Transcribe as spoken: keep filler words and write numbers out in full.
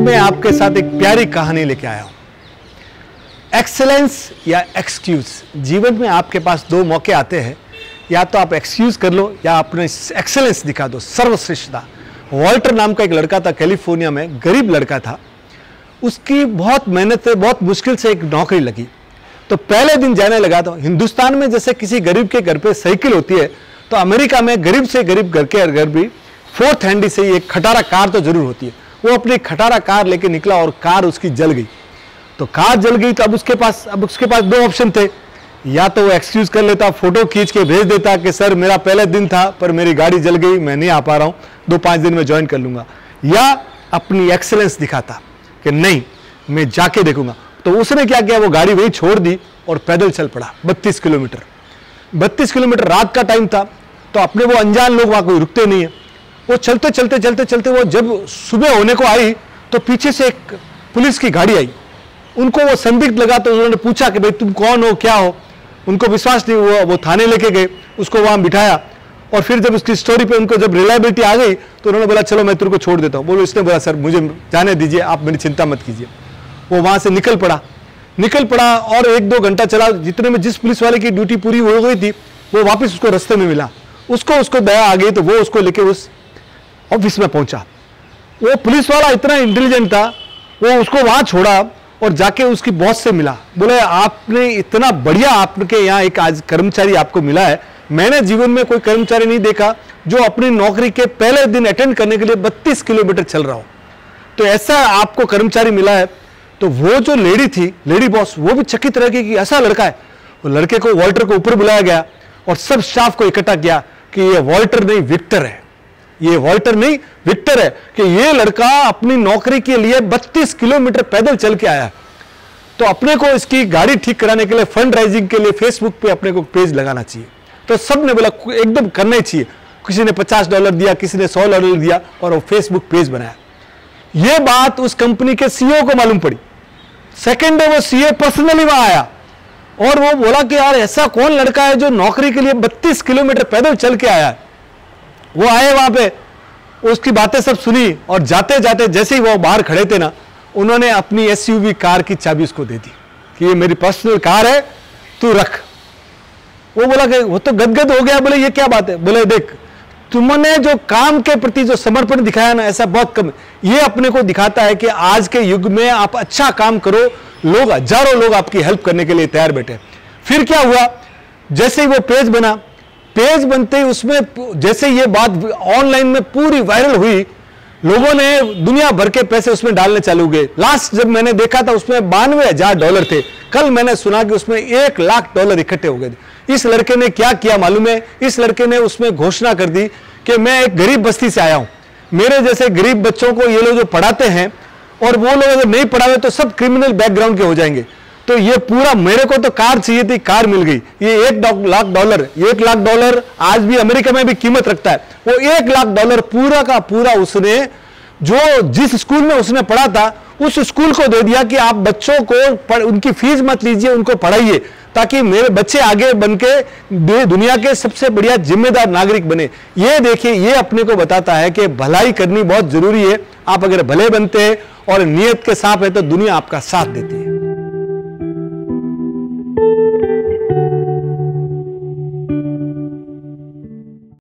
मैं आपके साथ एक प्यारी कहानी लेके आया हूं। एक्सेलेंस या एक्सक्यूज। जीवन में आपके पास दो मौके आते हैं, या तो आप एक्सक्यूज कर लो या अपने एक्सेलेंस दिखा दो, सर्वश्रेष्ठता। वॉल्टर नाम का एक लड़का था, कैलिफोर्निया में, गरीब लड़का था। उसकी बहुत मेहनत से, बहुत मुश्किल से एक नौकरी लगी। तो पहले दिन जाने लगा, तो हिंदुस्तान में जैसे किसी गरीब के घर पे साइकिल होती है, तो अमेरिका में गरीब से गरीब घर के घर भी फोर्थ हैंडी से ही एक खटारा कार तो जरूर होती है। वो अपनी खटारा कार लेके निकला और कार उसकी जल गई। तो कार जल गई तो अब उसके पास अब उसके पास दो ऑप्शन थे। या तो वो एक्सक्यूज कर लेता, फोटो खींच के भेज देता कि सर मेरा पहले दिन था पर मेरी गाड़ी जल गई, मैं नहीं आ पा रहा हूं, दो पांच दिन में ज्वाइन कर लूंगा। या अपनी एक्सेलेंस दिखाता कि नहीं, मैं जाके देखूंगा। तो उसने क्या किया, वो गाड़ी वहीं छोड़ दी और पैदल चल पड़ा बत्तीस किलोमीटर। बत्तीस किलोमीटर रात का टाइम था, तो अपने वो अनजान लोग वहां कोई रुकते नहीं है। वो चलते चलते चलते चलते वो जब सुबह होने को आई तो पीछे से एक पुलिस की गाड़ी आई। उनको वो संदिग्ध लगा, तो उन्होंने पूछा कि भाई तुम कौन हो, क्या हो। उनको विश्वास नहीं हुआ, वो थाने लेके गए, उसको वहां बिठाया। और फिर जब उसकी स्टोरी पे उनको जब रिलायबिलिटी आ गई तो उन्होंने बोला चलो मैं तेरे को छोड़ देता हूं। बोलो, इसने बोला सर मुझे जाने दीजिए, आप मेरी चिंता मत कीजिए। वो वहां से निकल पड़ा निकल पड़ा और एक दो घंटा चला। जितने में जिस पुलिस वाले की ड्यूटी पूरी हो गई थी, वो वापस उसको रास्ते में मिला। उसको उसको दया आ गई तो वो उसको लेके उस ऑफिस में पहुंचा। वो पुलिस वाला इतना इंटेलिजेंट था, वो उसको वहां छोड़ा और जाके उसकी बॉस से मिला। बोले आपने इतना बढ़िया, आपके यहाँ एक आज कर्मचारी आपको मिला है। मैंने जीवन में कोई कर्मचारी नहीं देखा जो अपनी नौकरी के पहले दिन अटेंड करने के लिए बत्तीस किलोमीटर चल रहा हो। तो ऐसा आपको कर्मचारी मिला है। तो वो जो लेडी थी, लेडी बॉस, वो भी चकित रह गई कि ऐसा लड़का है। वो लड़के को, वॉल्टर को ऊपर बुलाया गया और सब स्टाफ को इकट्ठा किया कि ये वॉल्टर नहीं विक्टर है, ये वॉल्टर नहीं विक्टर है, कि ये लड़का अपनी नौकरी के लिए बत्तीस किलोमीटर पैदल चल के आया। तो अपने को इसकी गाड़ी ठीक कराने के लिए, फंड राइजिंग के लिए फेसबुक पे अपने को पेज लगाना चाहिए। तो सब ने बोला एकदम करना ही चाहिए। किसी ने पचास डॉलर दिया, किसी ने सौ डॉलर दिया और वो फेसबुक पेज बनाया। यह बात उस कंपनी के सीईओ को मालूम पड़ी। सेकेंड डे वो सीईओ पर्सनली वहां आया और वो बोला कि यार ऐसा कौन लड़का है जो नौकरी के लिए बत्तीस किलोमीटर पैदल चल के आया है। वो आए वहां पे, उसकी बातें सब सुनी और जाते जाते जैसे ही वो बाहर खड़े थे ना, उन्होंने अपनी एसयूवी कार की चाबी उसको दे दी कि ये मेरी पर्सनल कार है, तू रख। वो बोला कि वो तो गदगद हो गया। बोले ये क्या बात है। बोले देख, तुमने जो काम के प्रति जो समर्पण दिखाया ना, ऐसा बहुत कम है। ये अपने को दिखाता है कि आज के युग में आप अच्छा काम करो, लोग, हजारों लोग आपकी हेल्प करने के लिए तैयार बैठे। फिर क्या हुआ, जैसे ही वो पेज बना, पेज बनते ही उसमें जैसे ये बात ऑनलाइन में पूरी वायरल हुई, लोगों ने दुनिया भर के पैसे उसमें डालने चालू गए। लास्ट जब मैंने देखा था उसमें बानवे हजार डॉलर थे। कल मैंने सुना कि उसमें एक लाख डॉलर इकट्ठे हो गए थे। इस लड़के ने क्या किया मालूम है, इस लड़के ने उसमें घोषणा कर दी कि मैं एक गरीब बस्ती से आया हूं, मेरे जैसे गरीब बच्चों को ये लोग जो पढ़ाते हैं, और वो लोग अगर नहीं पढ़ावे तो सब क्रिमिनल बैकग्राउंड के हो जाएंगे। तो ये पूरा, मेरे को तो कार चाहिए थी, कार मिल गई। ये एक लाख डॉलर एक लाख डॉलर आज भी अमेरिका में भी कीमत रखता है। वो एक लाख डॉलर पूरा का पूरा उसने, जो जिस स्कूल में उसने पढ़ा था, उस स्कूल को दे दिया कि आप बच्चों को उनकी फीस मत लीजिए, उनको पढ़ाइए, ताकि मेरे बच्चे आगे बनके दुनिया के सबसे बढ़िया जिम्मेदार नागरिक बने। ये देखिए, ये अपने को बताता है कि भलाई करनी बहुत जरूरी है। आप अगर भले बनते हैं और नियत के साथ है तो दुनिया आपका साथ देती है।